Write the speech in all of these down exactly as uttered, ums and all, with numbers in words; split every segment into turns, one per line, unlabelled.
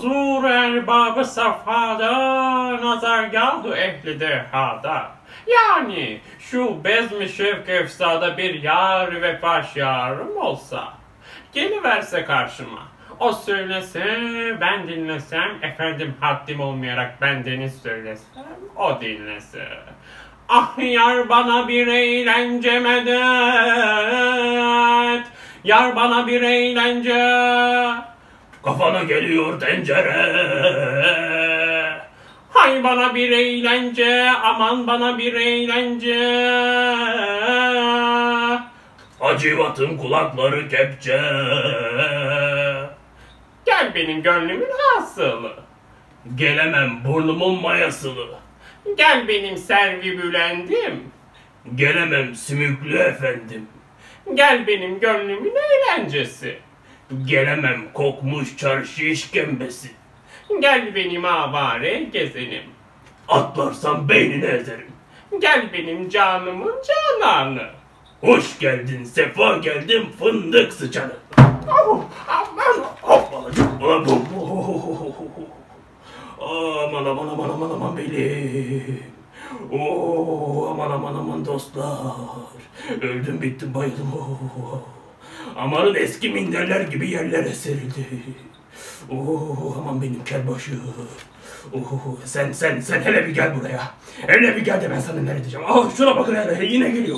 huzur erbabı safhada, nazargâh-ı ehli dehada. Yani şu bezmi şevk efsada bir yar vefa şiarım olsa, geliverse karşıma, o söylese, ben dinlesem, efendim haddim olmayarak bendeniz söylesem, o dinlese. Ah yar bana bir eğlence medet, yar bana bir eğlence, kafana geliyor tencere. Hay bana bir eğlence, aman bana bir eğlence. Hacivat'ın kulakları kepçe. Gel benim gönlümün hasılı. Gelemem burnumun mayasılı. Gel benim servi bülendim. Gelemem sümüklü efendim. Gel benim gönlümün eğlencesi. Gelemem kokmuş çarşı işkembesi. Gel benim avare gezenim. Atlarsam beynini ezerim. Gel benim canımın cananı. Hoş geldin, sefa geldin fındık sıçanı. Aman aman aman aman aman benim. Oo, aman aman aman dostlar. Öldüm bittim bayıldım. Oo. Amanın eski minderler gibi yerlere serildi. Oo, aman benim kelbaşı. Oo, sen sen sen hele bir gel buraya. Hele bir gel de ben sana ne diyeceğim. Ah şuna bakın hele yine geliyor.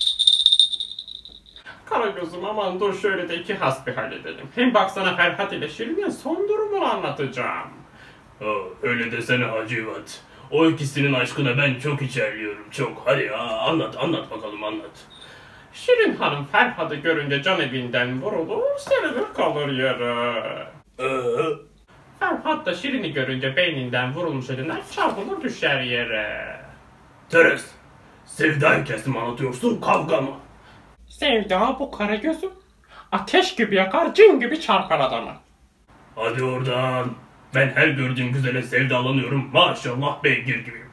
Karagöz'üm aman dur şöyle de iki hasbihal edelim. Hem baksana Ferhat ile Şirin'in son durumunu anlatacağım. Oh, öyle desene Hacivat. O ikisinin aşkına ben çok içerliyorum çok. Hadi ya anlat anlat bakalım anlat. Şirin Hanım Ferhat'ı görünce can evinden vurulur, serilir kalır yere. Ee? Ferhat da Şirin'i görünce beyninden vurulmuş elinden çarpılır düşer yere. Teres, sevda hikayesi mi anlatıyorsun, kavga mı? Sevda bu Karagöz'üm. Ateş gibi yakar, cin gibi çarpar adamı. Hadi oradan. Ben her gördüğüm güzele sevdalanıyorum. Maşallah beygir gibiyim.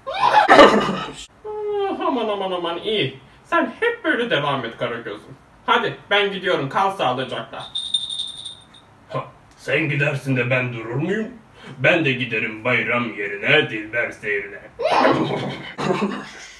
Aman aman aman iyi. Sen hep böyle devam et Karagöz'üm. Hadi ben gidiyorum, kal sağlıcakla. Ha, sen gidersin de ben durur muyum? Ben de giderim bayram yerine, dilber seyrine.